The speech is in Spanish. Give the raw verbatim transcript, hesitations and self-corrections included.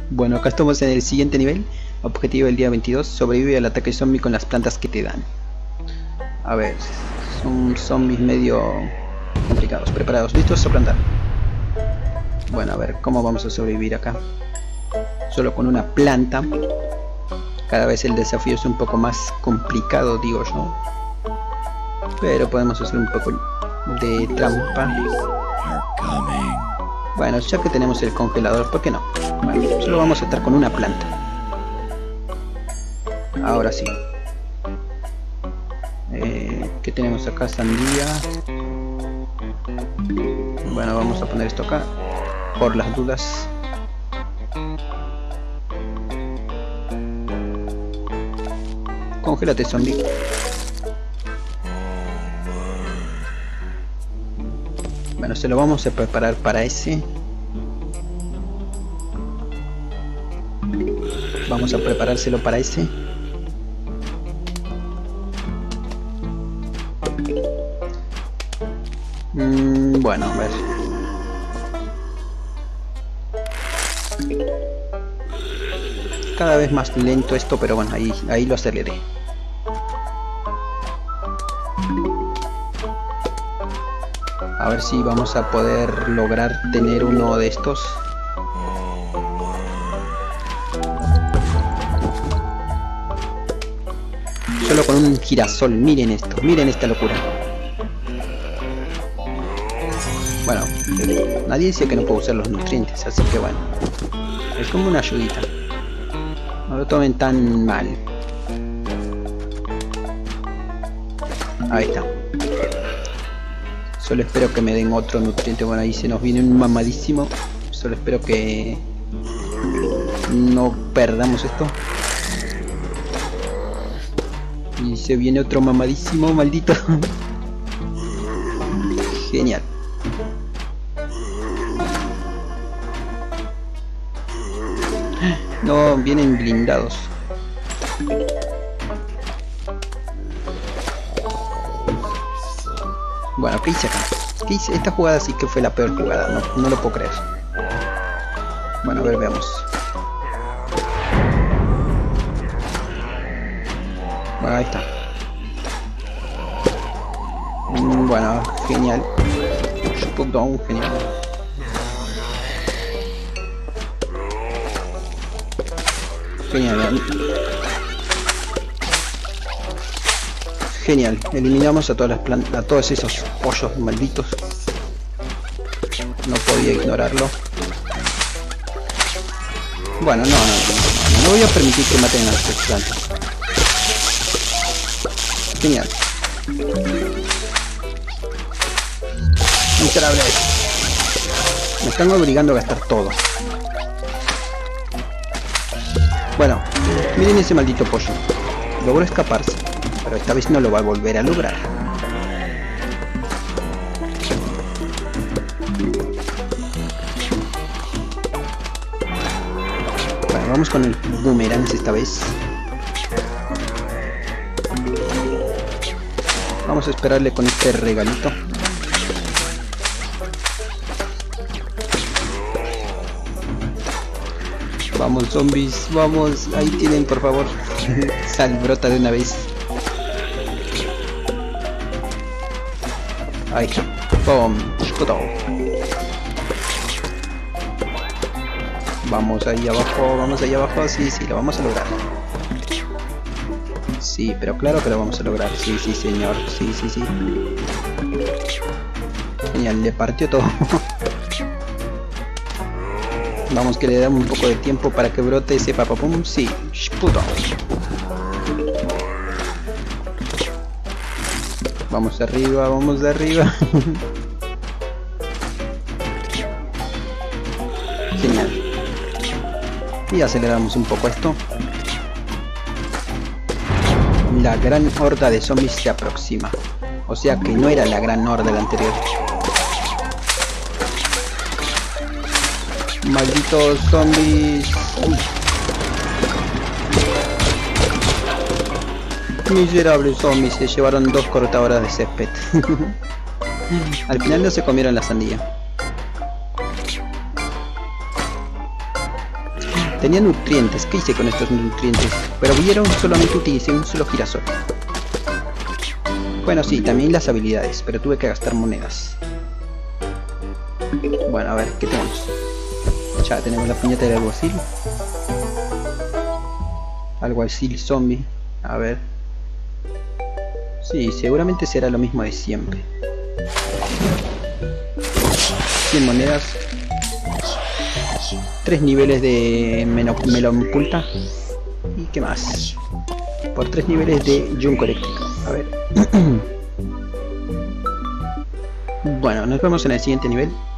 Bueno, acá estamos en el siguiente nivel. Objetivo del día veintidós. Sobrevive al ataque zombie con las plantas que te dan. A ver, son zombies medio complicados. Preparados, listos a plantar. Bueno, a ver, ¿cómo vamos a sobrevivir acá? Solo con una planta. Cada vez el desafío es un poco más complicado, digo yo. Pero podemos hacer un poco de trampa. Bueno, ya que tenemos el congelador, ¿por qué no? Bueno, solo vamos a estar con una planta. Ahora sí. Eh, ¿Qué tenemos acá? Sandía. Bueno, vamos a poner esto acá por las dudas. Congélate, zombie. Bueno, se lo vamos a preparar para ese. Vamos a preparárselo para ese. Mm, bueno, a ver. Cada vez más lento esto, pero bueno, ahí, ahí lo aceleré. A ver si vamos a poder lograr tener uno de estos. Solo con un girasol, miren esto, miren esta locura. Bueno, nadie dice que no puedo usar los nutrientes, así que bueno. Es como una ayudita. No lo tomen tan mal. Ahí está. Solo espero que me den otro nutriente. Bueno, ahí se nos viene un mamadísimo. Solo espero que no perdamos esto. Y se viene otro mamadísimo, maldito. Genial. No, vienen blindados. Bueno, ¿qué hice acá? ¿Qué hice? Esta jugada sí que fue la peor jugada, no, no lo puedo creer. Bueno, a ver, veamos. Bueno, ahí está. Mm, bueno, genial. Down, genial. Genial. Genial. Eliminamos a todas las plantas, a todos esos pollos malditos. No podía ignorarlo. Bueno, no, no, no, no voy a permitir que maten a las plantas. Genial. Miserable. Me están obligando a gastar todo. Bueno, miren ese maldito pollo. Logró escaparse, pero esta vez no lo va a volver a lograr. Bueno, vamos con el boomerang esta vez. Vamos a esperarle con este regalito. Vamos, zombies, vamos, ahí tienen, por favor. Sal, brota de una vez. Ahí, pum, vamos ahí abajo, vamos ahí abajo, sí, sí, lo vamos a lograr. Sí, pero claro que lo vamos a lograr, sí, sí, señor, sí, sí, sí. Genial, le partió todo. Vamos, que le damos un poco de tiempo para que brote ese papapum. Sí, puto. Vamos arriba, vamos de arriba. Genial. Y aceleramos un poco esto. La gran horda de zombies se aproxima. O sea que no era la gran horda la anterior. Malditos zombies. Miserables zombies, se llevaron dos cortadoras de césped. Al final no se comieron la sandía. Tenía nutrientes. ¿Qué hice con estos nutrientes? Pero vieron, solamente utilicé un solo girasol. Bueno, sí, también las habilidades, pero tuve que gastar monedas. Bueno, a ver, ¿qué tenemos? Ya tenemos la puñeta del alguacil. Alguacil zombie. A ver. Sí, seguramente será lo mismo de siempre. cien monedas. tres niveles de melón pulta. ¿Y qué más? Por tres niveles de yunco eléctrico. A ver. Bueno, nos vemos en el siguiente nivel.